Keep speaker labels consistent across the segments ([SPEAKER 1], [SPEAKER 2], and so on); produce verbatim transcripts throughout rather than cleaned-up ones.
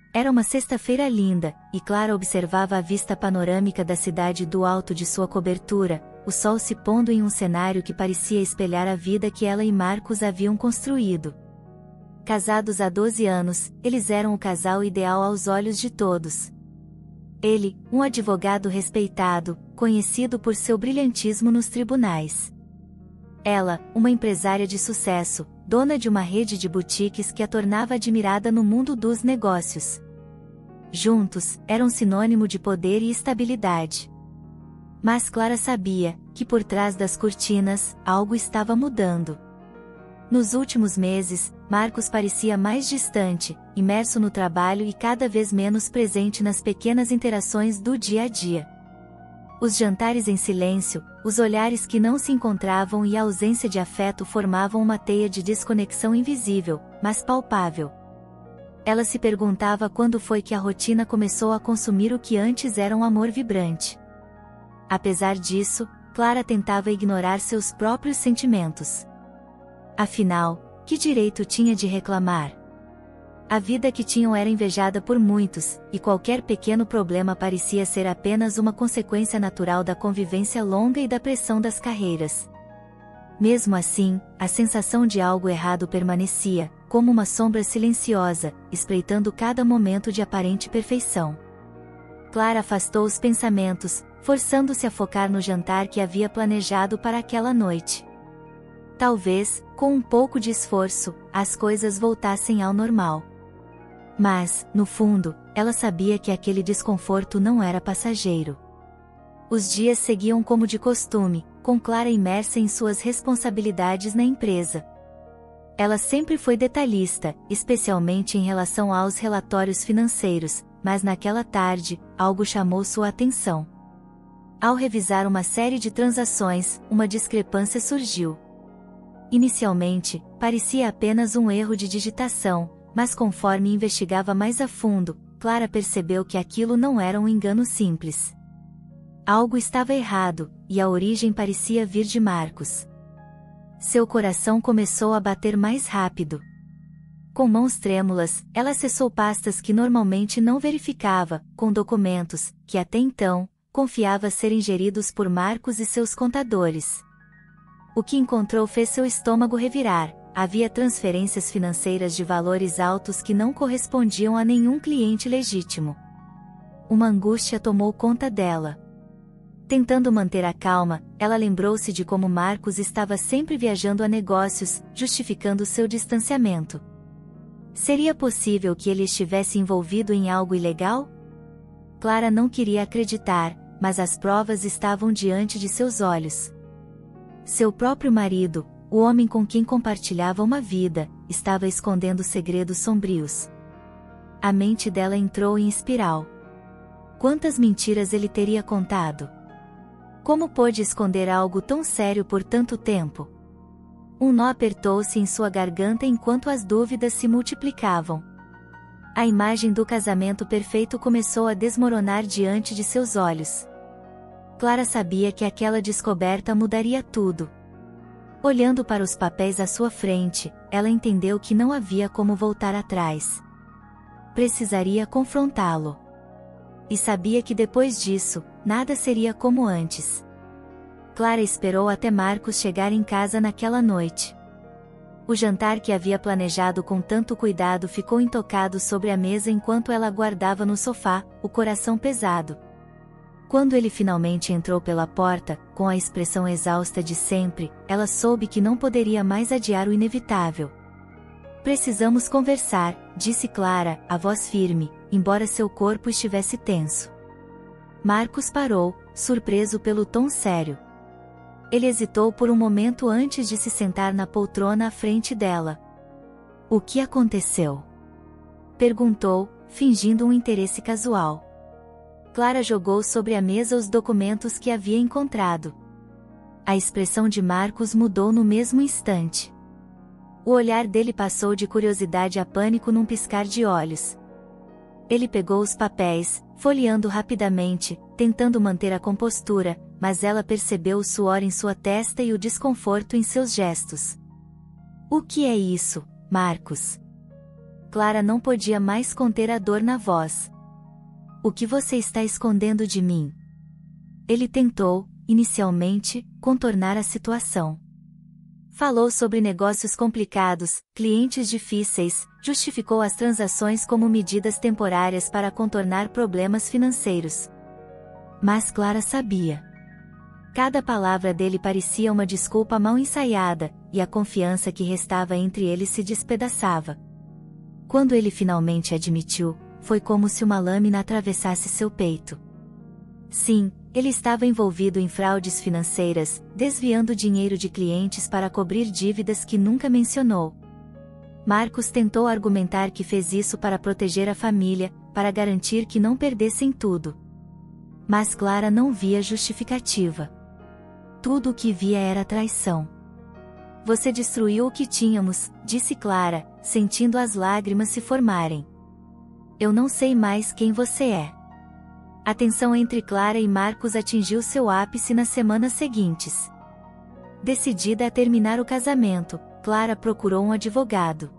[SPEAKER 1] Era uma sexta-feira linda, e Clara observava a vista panorâmica da cidade do alto de sua cobertura, o sol se pondo em um cenário que parecia espelhar a vida que ela e Marcos haviam construído. Casados há doze anos, eles eram o casal ideal aos olhos de todos. Ele, um advogado respeitado, conhecido por seu brilhantismo nos tribunais. Ela, uma empresária de sucesso, dona de uma rede de boutiques que a tornava admirada no mundo dos negócios. Juntos, eram sinônimo de poder e estabilidade. Mas Clara sabia que por trás das cortinas, algo estava mudando. Nos últimos meses, Marcos parecia mais distante, imerso no trabalho e cada vez menos presente nas pequenas interações do dia a dia. Os jantares em silêncio, os olhares que não se encontravam e a ausência de afeto formavam uma teia de desconexão invisível, mas palpável. Ela se perguntava quando foi que a rotina começou a consumir o que antes era um amor vibrante. Apesar disso, Clara tentava ignorar seus próprios sentimentos. Afinal, que direito tinha de reclamar? A vida que tinham era invejada por muitos, e qualquer pequeno problema parecia ser apenas uma consequência natural da convivência longa e da pressão das carreiras. Mesmo assim, a sensação de algo errado permanecia, como uma sombra silenciosa, espreitando cada momento de aparente perfeição. Clara afastou os pensamentos, forçando-se a focar no jantar que havia planejado para aquela noite. Talvez, com um pouco de esforço, as coisas voltassem ao normal. Mas, no fundo, ela sabia que aquele desconforto não era passageiro. Os dias seguiam como de costume, com Clara imersa em suas responsabilidades na empresa. Ela sempre foi detalhista, especialmente em relação aos relatórios financeiros, mas naquela tarde, algo chamou sua atenção. Ao revisar uma série de transações, uma discrepância surgiu. Inicialmente, parecia apenas um erro de digitação, mas conforme investigava mais a fundo, Clara percebeu que aquilo não era um engano simples. Algo estava errado, e a origem parecia vir de Marcos. Seu coração começou a bater mais rápido. Com mãos trêmulas, ela acessou pastas que normalmente não verificava, com documentos, que até então, confiava serem geridos por Marcos e seus contadores. O que encontrou fez seu estômago revirar. Havia transferências financeiras de valores altos que não correspondiam a nenhum cliente legítimo. Uma angústia tomou conta dela. Tentando manter a calma, ela lembrou-se de como Marcos estava sempre viajando a negócios, justificando seu distanciamento. Seria possível que ele estivesse envolvido em algo ilegal? Clara não queria acreditar, mas as provas estavam diante de seus olhos. Seu próprio marido, o homem com quem compartilhava uma vida, estava escondendo segredos sombrios. A mente dela entrou em espiral. Quantas mentiras ele teria contado? Como pôde esconder algo tão sério por tanto tempo? Um nó apertou-se em sua garganta enquanto as dúvidas se multiplicavam. A imagem do casamento perfeito começou a desmoronar diante de seus olhos. Clara sabia que aquela descoberta mudaria tudo. Olhando para os papéis à sua frente, ela entendeu que não havia como voltar atrás. Precisaria confrontá-lo. E sabia que depois disso, nada seria como antes. Clara esperou até Marcos chegar em casa naquela noite. O jantar que havia planejado com tanto cuidado ficou intocado sobre a mesa enquanto ela aguardava no sofá, o coração pesado. Quando ele finalmente entrou pela porta, com a expressão exausta de sempre, ela soube que não poderia mais adiar o inevitável. Precisamos conversar, disse Clara, a voz firme, embora seu corpo estivesse tenso. Marcos parou, surpreso pelo tom sério. Ele hesitou por um momento antes de se sentar na poltrona à frente dela. O que aconteceu? Perguntou, fingindo um interesse casual. Clara jogou sobre a mesa os documentos que havia encontrado. A expressão de Marcos mudou no mesmo instante. O olhar dele passou de curiosidade a pânico num piscar de olhos. Ele pegou os papéis, folheando rapidamente, tentando manter a compostura, mas ela percebeu o suor em sua testa e o desconforto em seus gestos. O que é isso, Marcos? Clara não podia mais conter a dor na voz. O que você está escondendo de mim? Ele tentou, inicialmente, contornar a situação. Falou sobre negócios complicados, clientes difíceis, justificou as transações como medidas temporárias para contornar problemas financeiros. Mas Clara sabia. Cada palavra dele parecia uma desculpa mal ensaiada, e a confiança que restava entre eles se despedaçava. Quando ele finalmente admitiu, foi como se uma lâmina atravessasse seu peito. Sim, ele estava envolvido em fraudes financeiras, desviando dinheiro de clientes para cobrir dívidas que nunca mencionou. Marcos tentou argumentar que fez isso para proteger a família, para garantir que não perdessem tudo. Mas Clara não via justificativa. Tudo o que via era traição. Você destruiu o que tínhamos, disse Clara, sentindo as lágrimas se formarem. Eu não sei mais quem você é. A tensão entre Clara e Marcos atingiu seu ápice nas semanas seguintes. Decidida a terminar o casamento, Clara procurou um advogado.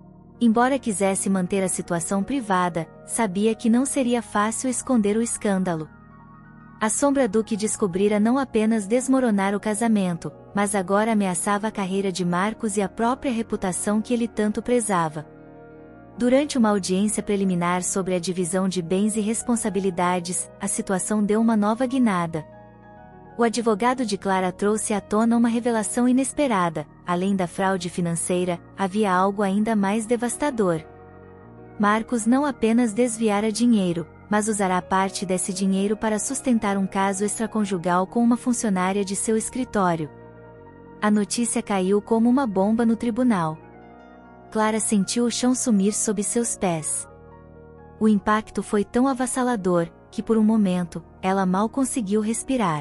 [SPEAKER 1] Embora quisesse manter a situação privada, sabia que não seria fácil esconder o escândalo. A sombra do que descobrira não apenas desmoronar o casamento, mas agora ameaçava a carreira de Marcos e a própria reputação que ele tanto prezava. Durante uma audiência preliminar sobre a divisão de bens e responsabilidades, a situação deu uma nova guinada. O advogado de Clara trouxe à tona uma revelação inesperada: além da fraude financeira, havia algo ainda mais devastador. Marcos não apenas desviara dinheiro, mas usará parte desse dinheiro para sustentar um caso extraconjugal com uma funcionária de seu escritório. A notícia caiu como uma bomba no tribunal. Clara sentiu o chão sumir sob seus pés. O impacto foi tão avassalador, que por um momento, ela mal conseguiu respirar.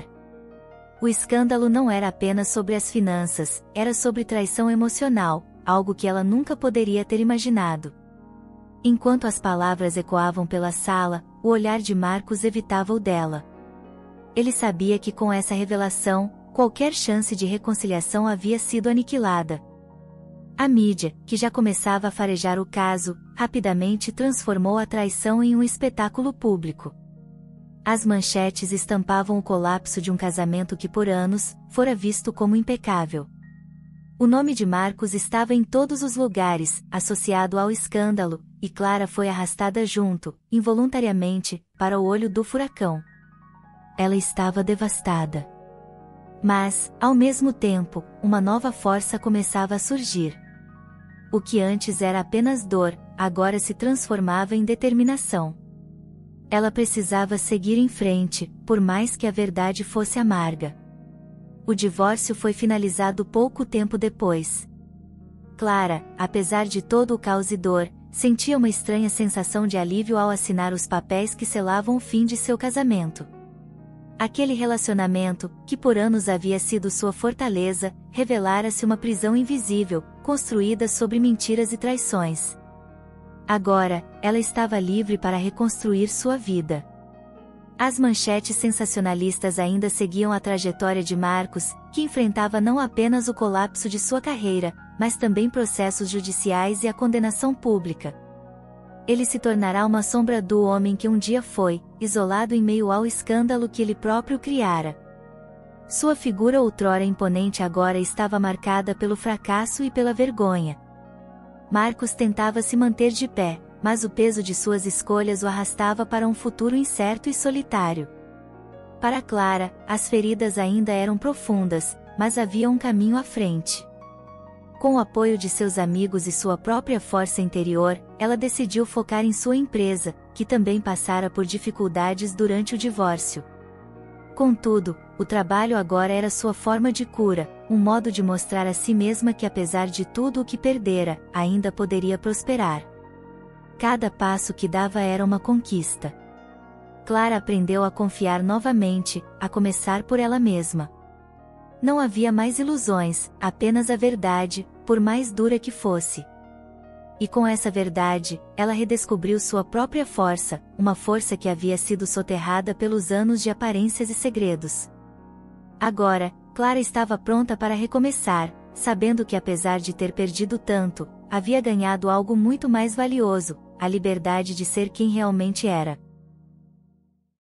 [SPEAKER 1] O escândalo não era apenas sobre as finanças, era sobre traição emocional, algo que ela nunca poderia ter imaginado. Enquanto as palavras ecoavam pela sala, o olhar de Marcos evitava o dela. Ele sabia que com essa revelação, qualquer chance de reconciliação havia sido aniquilada. A mídia, que já começava a farejar o caso, rapidamente transformou a traição em um espetáculo público. As manchetes estampavam o colapso de um casamento que por anos, fora visto como impecável. O nome de Marcos estava em todos os lugares, associado ao escândalo, e Clara foi arrastada junto, involuntariamente, para o olho do furacão. Ela estava devastada. Mas, ao mesmo tempo, uma nova força começava a surgir. O que antes era apenas dor, agora se transformava em determinação. Ela precisava seguir em frente, por mais que a verdade fosse amarga. O divórcio foi finalizado pouco tempo depois. Clara, apesar de todo o caos e dor, sentia uma estranha sensação de alívio ao assinar os papéis que selavam o fim de seu casamento. Aquele relacionamento, que por anos havia sido sua fortaleza, revelara-se uma prisão invisível, construída sobre mentiras e traições. Agora, ela estava livre para reconstruir sua vida. As manchetes sensacionalistas ainda seguiam a trajetória de Marcos, que enfrentava não apenas o colapso de sua carreira, mas também processos judiciais e a condenação pública. Ele se tornará uma sombra do homem que um dia foi, isolado em meio ao escândalo que ele próprio criara. Sua figura outrora imponente agora estava marcada pelo fracasso e pela vergonha. Marcos tentava se manter de pé, mas o peso de suas escolhas o arrastava para um futuro incerto e solitário. Para Clara, as feridas ainda eram profundas, mas havia um caminho à frente. Com o apoio de seus amigos e sua própria força interior, ela decidiu focar em sua empresa, que também passara por dificuldades durante o divórcio. Contudo, o trabalho agora era sua forma de cura, um modo de mostrar a si mesma que apesar de tudo o que perdera, ainda poderia prosperar. Cada passo que dava era uma conquista. Clara aprendeu a confiar novamente, a começar por ela mesma. Não havia mais ilusões, apenas a verdade, por mais dura que fosse. E com essa verdade, ela redescobriu sua própria força, uma força que havia sido soterrada pelos anos de aparências e segredos. Agora, Clara estava pronta para recomeçar, sabendo que apesar de ter perdido tanto, havia ganhado algo muito mais valioso, a liberdade de ser quem realmente era.